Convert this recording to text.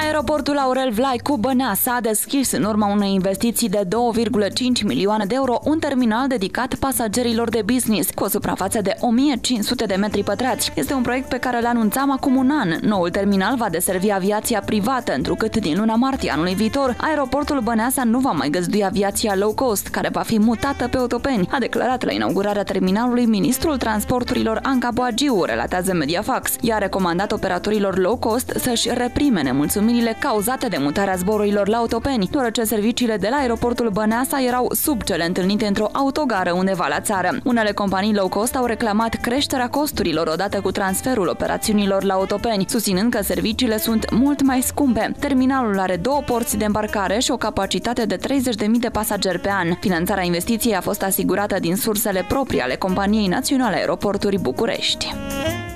Aeroportul Aurel Vlaicu Băneasa a deschis în urma unei investiții de 2,5 milioane de euro un terminal dedicat pasagerilor de business cu o suprafață de 1500 de metri pătrați. Este un proiect pe care îl anunțam acum un an. Noul terminal va deservi aviația privată, întrucât din luna martie anului viitor, aeroportul Băneasa nu va mai găzdui aviația low cost, care va fi mutată pe autopeni, a declarat la inaugurarea terminalului ministrul transporturilor Anca Boagiu, relatează Mediafax. Ea a recomandat operatorilor low cost să-și reprime nemulțumirile cauzate de mutarea zborurilor la autopeni, deoarece serviciile de la aeroportul Băneasa erau sub cele întâlnite într-o autogară undeva la țară. Unele companii low cost au reclamat creșterea costurilor odată cu transferul operațiunilor la autopeni, susținând că serviciile sunt mult mai scumpe. Terminalul are 2 porți de îmbarcare și o capacitate de 30.000 de pasageri pe an. Finanțarea investiției a fost asigurată din sursele proprii ale Companiei Naționale Aeroporturi București.